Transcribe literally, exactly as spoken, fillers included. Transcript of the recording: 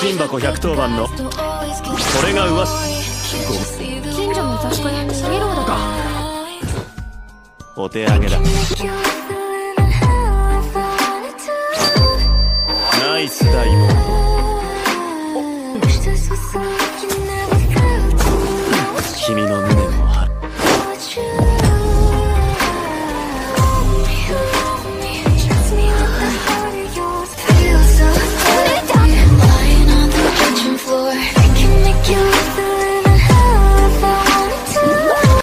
金箱ひゃくとお番のこれが噂。 近所の雑貨屋にイエローだがお手上げだ。ナイスだよ。